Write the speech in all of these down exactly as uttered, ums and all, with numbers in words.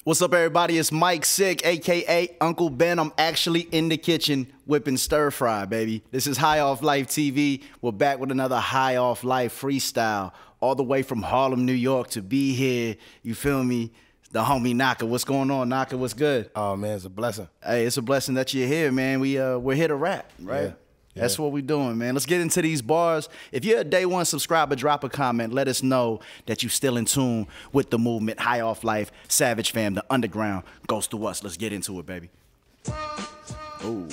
What's up, everybody? It's Mike Sick, a k a. Uncle Ben. I'm actually in the kitchen whipping stir fry, baby. This is High Off Life T V. We're back with another High Off Life freestyle, all the way from Harlem, New York to be here. You feel me? The homie Naka. What's going on, Naka? What's good? Oh, man, it's a blessing. Hey, it's a blessing that you're here, man. We, uh, we're here to rap, right? Yeah. That's Yeah. what we're doing, man. Let's get into these bars. If you're a day one subscriber, drop a comment. Let us know that you're still in tune with the movement. High Off Life, Savage Fam, the underground goes through us. Let's get into it, baby. Ooh.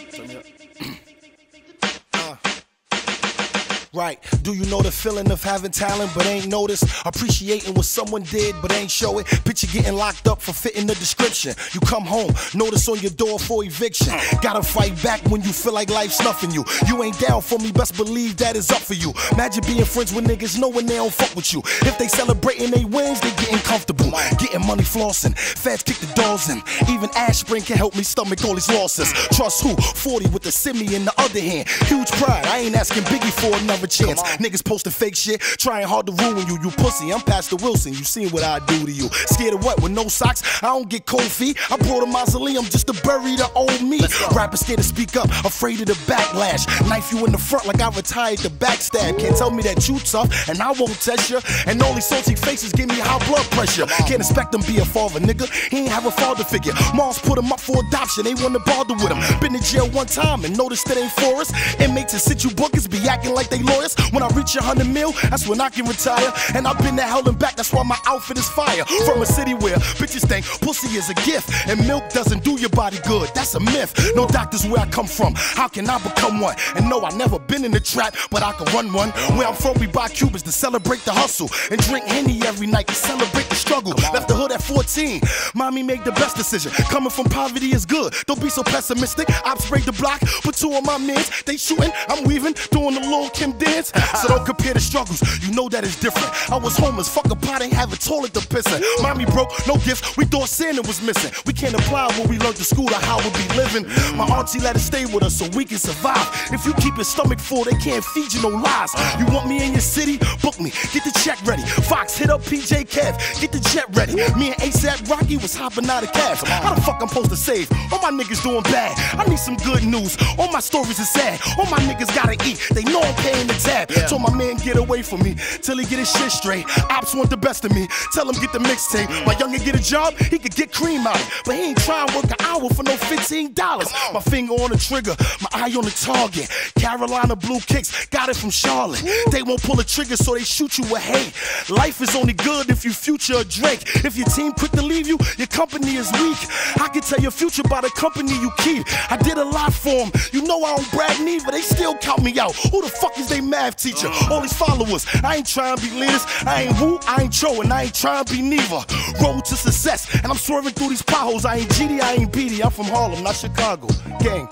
Right, do you know the feeling of having talent but ain't noticed? Appreciating what someone did but ain't show it? Picture getting locked up for fitting the description. You come home, notice on your door for eviction. Gotta fight back when you feel like life's snuffing you. You ain't down for me, best believe that is up for you. Imagine being friends with niggas knowing they don't fuck with you. If they celebrating they wins, they getting comfortable. Getting money flossing, feds kick the doors in. Even aspirin can help me stomach all these losses. Trust who? forty with the simi in the other hand. Huge pride, I ain't asking Biggie for another chance. Niggas posting fake shit, trying hard to ruin you. You pussy, I'm Pastor Wilson. You seen what I do to you. Scared of what? With no socks? I don't get cold feet. I brought a mausoleum just to bury the old me. Rappers scared to speak up, afraid of the backlash. Knife you in the front like I retired the backstab. Can't tell me that you tough and I won't test you. And only salty faces give me high blood pressure. Can't expect him be a father, nigga. He ain't have a father figure. Moms put him up for adoption. They wanna bother with him. Been in jail one time and noticed it ain't for us. Inmates and sit you bookers be acting like they lawyers. When I reach a hundred mil, that's when I can retire. And I've been to hell and back, that's why my outfit is fire. From a city where bitches think pussy is a gift and milk doesn't do your body good, that's a myth. No doctors where I come from, how can I become one? And no, I never been in the trap, but I can run one. Where I'm from, we buy Cubans to celebrate the hustle and drink Henny every night to celebrate the struggle. Left the hood at fourteen, mommy made the best decision. Coming from poverty is good, don't be so pessimistic. I've sprayed the block, put two on my mans. They shooting, I'm weaving, doing the Lil' Kim dance. So don't compare the struggles, you know that it's different. I was homeless, fuck a pot, ain't have a toilet to piss in. Mommy broke, no gift, we thought Santa was missing. We can't apply what we learned to school to how we be living. My auntie let us stay with us so we can survive. If you keep your stomach full, they can't feed you no lies. You want me in your city? Book me, get the check ready. Fox, hit up P J Kev, get the jet ready. Me and ASAP Rocky was hopping out of cabs. How the fuck I'm supposed to save? All my niggas doing bad, I need some good news. All my stories is sad, all my niggas gotta eat. They know I'm paying the tab. Yeah. Told my man get away from me till he get his shit straight. Ops want the best of me, tell him get the mixtape. My youngin' get a job, he could get cream out, but he ain't trying to work an hour for no fifteen dollars. My finger on the trigger, my eye on the target. Carolina blue kicks, got it from Charlotte. They won't pull a trigger, so they shoot you with hate. Life is only good if you future a Drake. If your team quick to leave you, your company is weak. I can tell your future by the company you keep. I did a lot for them, you know I don't brag neither. They still count me out. Who the fuck is they math teacher? All these followers, I ain't trying to be leaders. I ain't woo, I ain't Joe, and I ain't trying to be neither. Road to success, and I'm swerving through these potholes. I ain't G D, I ain't B D, I'm from Harlem, not Chicago. Gang.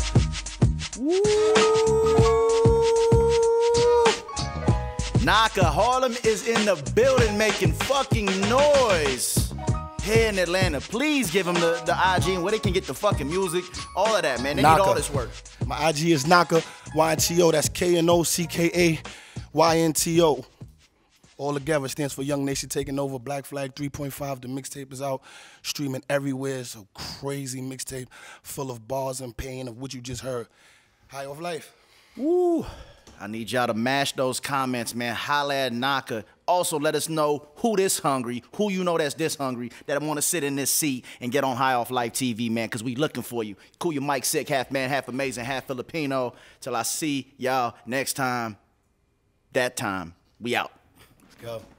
Woo. Naka, Harlem is in the building making fucking noise. Here in Atlanta, please give them the, the I G and where they can get the fucking music, all of that, man. They Naka. need all this work. My I G is Naka, Y N T O, that's K N O C K A Y N T O. All together stands for Young Nation Taking Over. Black Flag three point five, the mixtape is out, streaming everywhere. It's a crazy mixtape full of bars and pain of what you just heard. High Off Life. Woo. I need y'all to mash those comments, man. Holla at Naka. Also, let us know who this hungry, who you know that's this hungry, that want to sit in this seat and get on High Off Life T V, man, because we looking for you. Cool your Mike Sick, half man, half amazing, half Filipino. Till I see y'all next time, that time, we out. Let's go.